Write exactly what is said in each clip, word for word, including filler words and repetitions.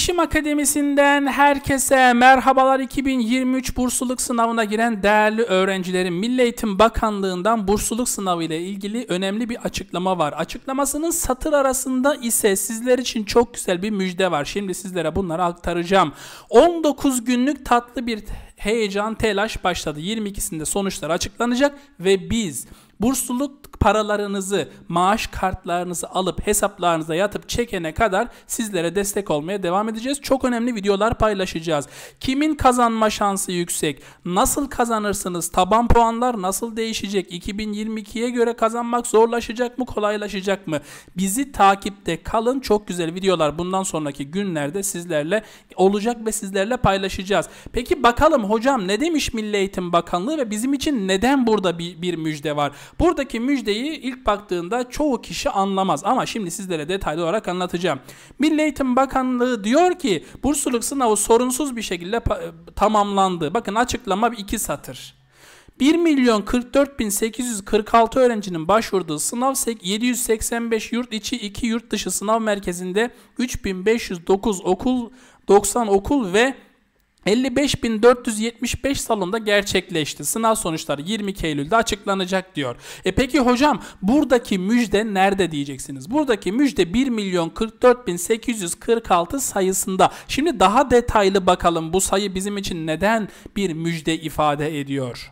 Bilişim Akademisi'nden herkese merhabalar. iki bin yirmi üç bursluluk sınavına giren değerli öğrencilerim, Milli Eğitim Bakanlığı'ndan bursluluk sınavı ile ilgili önemli bir açıklama var. Açıklamasının satır arasında ise sizler için çok güzel bir müjde var. Şimdi sizlere bunları aktaracağım. on dokuz günlük tatlı bir heyecan, telaş başladı. yirmi ikisinde sonuçlar açıklanacak ve biz bursluluk paralarınızı, maaş kartlarınızı alıp hesaplarınıza yatıp çekene kadar sizlere destek olmaya devam edeceğiz. Çok önemli videolar paylaşacağız. Kimin kazanma şansı yüksek? Nasıl kazanırsınız? Taban puanlar nasıl değişecek? iki bin yirmi ikiye göre kazanmak zorlaşacak mı, kolaylaşacak mı? Bizi takipte kalın. Çok güzel videolar bundan sonraki günlerde sizlerle olacak ve sizlerle paylaşacağız. Peki bakalım hocam ne demiş Milli Eğitim Bakanlığı ve bizim için neden burada bir, bir müjde var? Buradaki müjdeyi ilk baktığında çoğu kişi anlamaz ama şimdi sizlere detaylı olarak anlatacağım. Milli Eğitim Bakanlığı diyor ki bursluluk sınavı sorunsuz bir şekilde tamamlandı. Bakın açıklama iki satır. bir milyon kırk dört bin sekiz yüz kırk altı öğrencinin başvurduğu sınav yedi yüz seksen beş yurt içi iki yurt dışı sınav merkezinde üç bin beş yüz dokuz okul, doksan okul ve elli beş bin dört yüz yetmiş beş salonda gerçekleşti. Sınav sonuçları yirmi iki Eylül'de açıklanacak diyor. E peki hocam buradaki müjde nerede diyeceksiniz? Buradaki müjde bir milyon kırk dört bin sekiz yüz kırk altı sayısında. Şimdi daha detaylı bakalım bu sayı bizim için neden bir müjde ifade ediyor?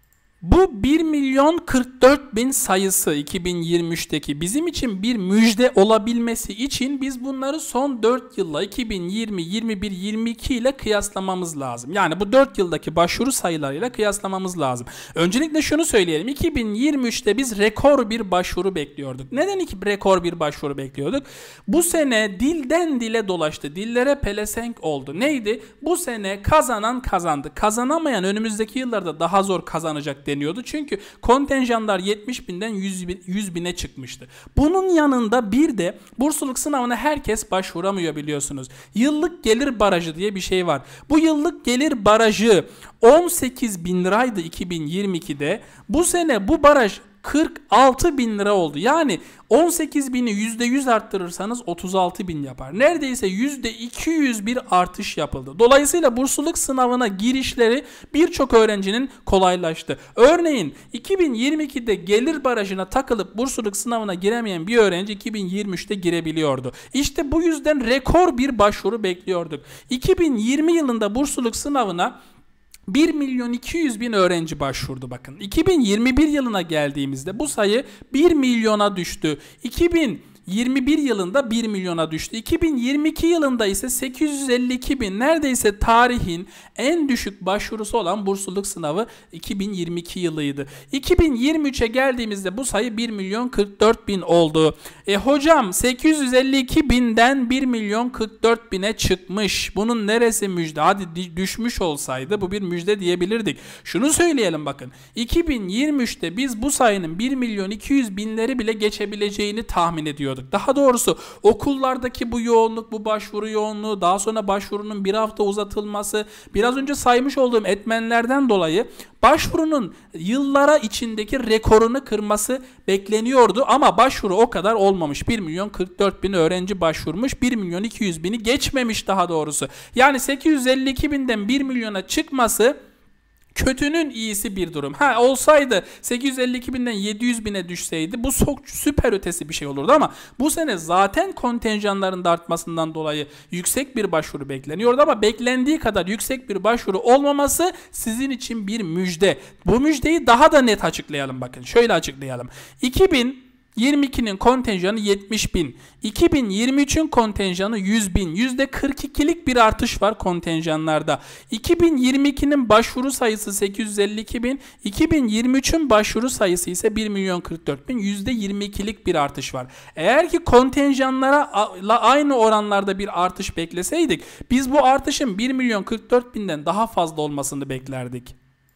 Bu bir milyon kırk dört bin sayısı iki bin yirmi üçteki bizim için bir müjde olabilmesi için biz bunları son dört yılla iki bin yirmi, yirmi bir, yirmi iki ile kıyaslamamız lazım. Yani bu dört yıldaki başvuru sayılarıyla kıyaslamamız lazım. Öncelikle şunu söyleyelim. iki bin yirmi üçte biz rekor bir başvuru bekliyorduk. Neden iki rekor bir başvuru bekliyorduk? Bu sene dilden dile dolaştı. Dillere pelesenk oldu. Neydi? Bu sene kazanan kazandı. Kazanamayan önümüzdeki yıllarda daha zor kazanacak deniyordu. Çünkü kontenjanlar yetmiş binden yüz bine çıkmıştı. Bunun yanında bir de bursluluk sınavına herkes başvuramıyor biliyorsunuz. Yıllık gelir barajı diye bir şey var. Bu yıllık gelir barajı on sekiz bin liraydı iki bin yirmi ikide. Bu sene bu baraj kırk altı bin lira oldu. Yani on sekiz bini yüzde yüz arttırırsanız otuz altı bin yapar. Neredeyse yüzde iki yüz bir artış yapıldı. Dolayısıyla bursluluk sınavına girişleri birçok öğrencinin kolaylaştı. Örneğin iki bin yirmi ikide gelir barajına takılıp bursluluk sınavına giremeyen bir öğrenci iki bin yirmi üçte girebiliyordu. İşte bu yüzden rekor bir başvuru bekliyorduk. iki bin yirmi yılında bursluluk sınavına bir milyon iki yüz bin öğrenci başvurdu bakın. iki bin yirmi bir yılına geldiğimizde bu sayı bir milyona düştü. iki bin yirmi bir yılında bir milyona düştü. iki bin yirmi iki yılında ise sekiz yüz elli iki bin, neredeyse tarihin en düşük başvurusu olan bursluluk sınavı iki bin yirmi iki yılıydı. iki bin yirmi üçe geldiğimizde bu sayı bir milyon kırk dört bin oldu. E hocam sekiz yüz elli iki binden bir milyon kırk dört bine çıkmış. Bunun neresi müjde? Hadi düşmüş olsaydı bu bir müjde diyebilirdik. Şunu söyleyelim bakın. iki bin yirmi üçte biz bu sayının bir milyon iki yüz binleri bile geçebileceğini tahmin ediyorduk. Daha doğrusu okullardaki bu yoğunluk, bu başvuru yoğunluğu, daha sonra başvurunun bir hafta uzatılması, biraz önce saymış olduğum etmenlerden dolayı başvurunun yıllara içindeki rekorunu kırması bekleniyordu ama başvuru o kadar olmamış. bir milyon kırk dört bin öğrenci başvurmuş, bir milyon iki yüz bini geçmemiş daha doğrusu. Yani sekiz yüz elli iki binden bir milyona çıkması kötünün iyisi bir durum. Ha olsaydı sekiz yüz elli iki binden yedi yüz bine düşseydi bu çok süper ötesi bir şey olurdu ama bu sene zaten kontenjanların da artmasından dolayı yüksek bir başvuru bekleniyordu ama beklendiği kadar yüksek bir başvuru olmaması sizin için bir müjde. Bu müjdeyi daha da net açıklayalım bakın. Şöyle açıklayalım. iki bin yirmi ikinin kontenjanı yetmiş bin. iki bin yirmi üçün kontenjanı yüz bin. yüzde kırk ikilik bir artış var kontenjanlarda. iki bin yirmi ikinin başvuru sayısı sekiz yüz elli iki bin. iki bin yirmi üçün başvuru sayısı ise bir milyon kırk dört bin. yüzde yirmi ikilik bir artış var. Eğer ki kontenjanlara aynı oranlarda bir artış bekleseydik biz bu artışın bir milyon kırk dört binden daha fazla olmasını beklerdik.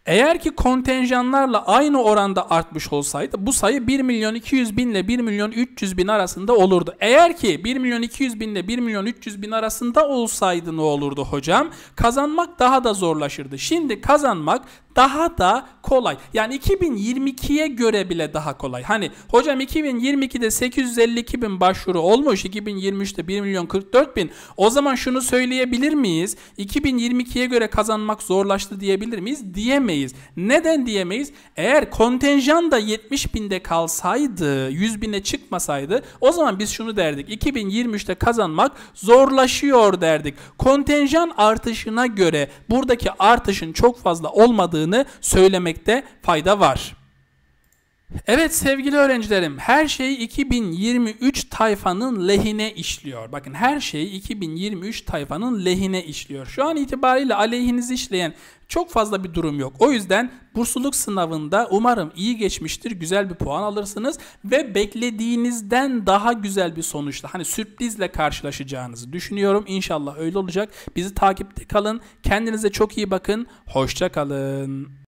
Eğer ki kontenjanlarla aynı oranda artmış olsaydı bu sayı bir milyon iki yüz bin ile bir milyon üç yüz bin arasında olurdu. Eğer ki bir milyon iki yüz bin ile bir milyon üç yüz bin arasında olsaydı ne olurdu hocam? Kazanmak daha da zorlaşırdı. Şimdi kazanmak daha da kolay. Yani iki bin yirmi ikiye göre bile daha kolay. Hani hocam iki bin yirmi ikide sekiz yüz elli iki bin başvuru olmuş, iki bin yirmi üçte bir milyon kırk dört bin. O zaman şunu söyleyebilir miyiz? iki bin yirmi ikiye göre kazanmak zorlaştı diyebilir miyiz? Diyemeyiz. Neden diyemeyiz? Eğer kontenjan da yetmiş binde kalsaydı, yüz bine çıkmasaydı, o zaman biz şunu derdik. iki bin yirmi üçte kazanmak zorlaşıyor derdik. Kontenjan artışına göre buradaki artışın çok fazla olmadığını söylemekte fayda var. Evet sevgili öğrencilerim, her şey iki bin yirmi üç tayfanın lehine işliyor. Bakın her şey iki bin yirmi üç tayfanın lehine işliyor. Şu an itibariyle aleyhinizi işleyen çok fazla bir durum yok. O yüzden bursluluk sınavında umarım iyi geçmiştir, güzel bir puan alırsınız ve beklediğinizden daha güzel bir sonuçla, hani sürprizle karşılaşacağınızı düşünüyorum. İnşallah öyle olacak. Bizi takipte kalın. Kendinize çok iyi bakın. Hoşça kalın.